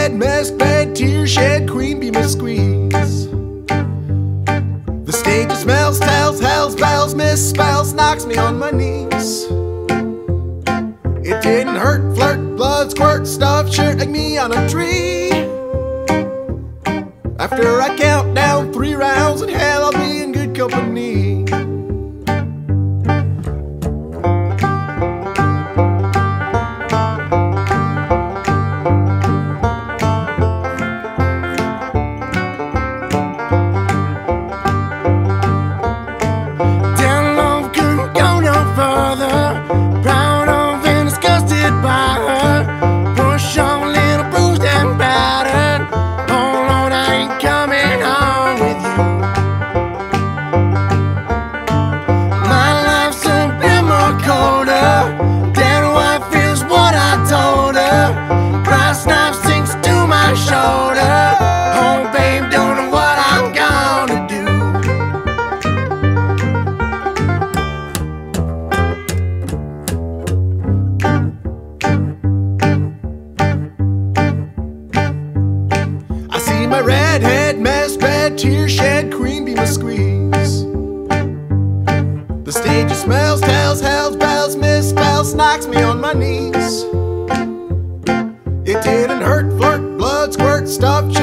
redhead, mess bed, tear shed, queen bee must squeeze. The stage smells, tells, hells, bells, misspells, knocks me on my knees. It didn't hurt, flirt, blood, squirt, stuff, shirt like me on a tree. After I count down 3 rounds in hell, I'll be in good company. My redhead, mess bed, tear shed, queen bee must squeeze. The stage smells, tells, hells, bells, misspells, knocks me on my knees. It didn't hurt, flirt, blood, squirt, stuff,